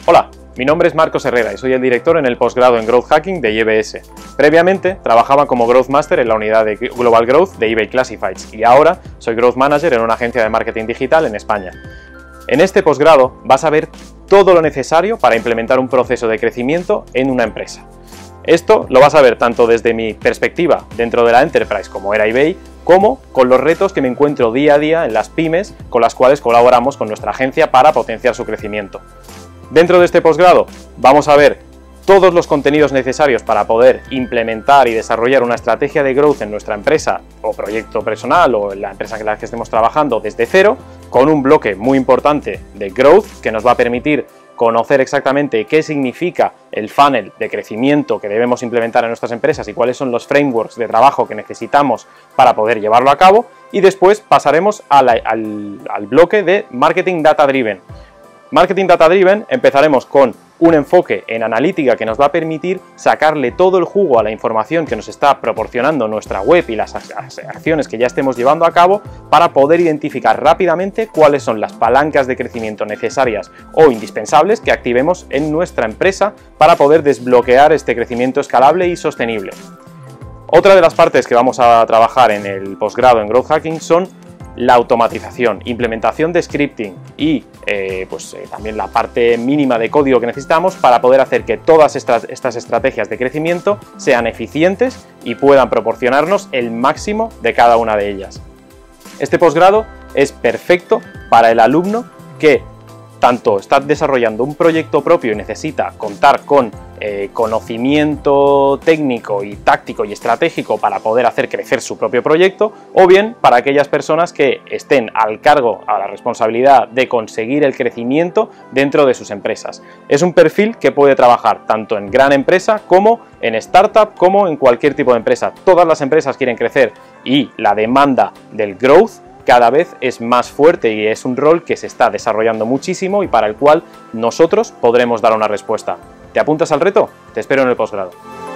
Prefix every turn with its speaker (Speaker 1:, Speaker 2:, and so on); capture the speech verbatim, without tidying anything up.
Speaker 1: Hola, mi nombre es Marcos Herrera y soy el director en el posgrado en Growth Hacking de I E B S. Previamente trabajaba como Growth Master en la unidad de Global Growth de eBay Classifieds y ahora soy Growth Manager en una agencia de marketing digital en España. En este posgrado vas a ver todo lo necesario para implementar un proceso de crecimiento en una empresa. Esto lo vas a ver tanto desde mi perspectiva dentro de la Enterprise, como era eBay, como con los retos que me encuentro día a día en las pymes con las cuales colaboramos con nuestra agencia para potenciar su crecimiento. Dentro de este posgrado vamos a ver todos los contenidos necesarios para poder implementar y desarrollar una estrategia de growth en nuestra empresa o proyecto personal o en la empresa en la que estemos trabajando desde cero, con un bloque muy importante de growth que nos va a permitir conocer exactamente qué significa el funnel de crecimiento que debemos implementar en nuestras empresas y cuáles son los frameworks de trabajo que necesitamos para poder llevarlo a cabo, y después pasaremos a la, al, al bloque de Marketing Data Driven. Marketing Data Driven empezaremos con un enfoque en analítica que nos va a permitir sacarle todo el jugo a la información que nos está proporcionando nuestra web y las acciones que ya estemos llevando a cabo para poder identificar rápidamente cuáles son las palancas de crecimiento necesarias o indispensables que activemos en nuestra empresa para poder desbloquear este crecimiento escalable y sostenible. Otra de las partes que vamos a trabajar en el posgrado en Growth Hacking son la automatización, implementación de scripting y eh, pues, eh, también la parte mínima de código que necesitamos para poder hacer que todas estas, estas estrategias de crecimiento sean eficientes y puedan proporcionarnos el máximo de cada una de ellas. Este posgrado es perfecto para el alumno que tanto está desarrollando un proyecto propio y necesita contar con eh, conocimiento técnico y táctico y estratégico para poder hacer crecer su propio proyecto, o bien para aquellas personas que estén al cargo, a la responsabilidad de conseguir el crecimiento dentro de sus empresas. Es un perfil que puede trabajar tanto en gran empresa como en startup, como en cualquier tipo de empresa. Todas las empresas quieren crecer y la demanda del growth cada vez es más fuerte y es un rol que se está desarrollando muchísimo y para el cual nosotros podremos dar una respuesta. ¿Te apuntas al reto? Te espero en el posgrado.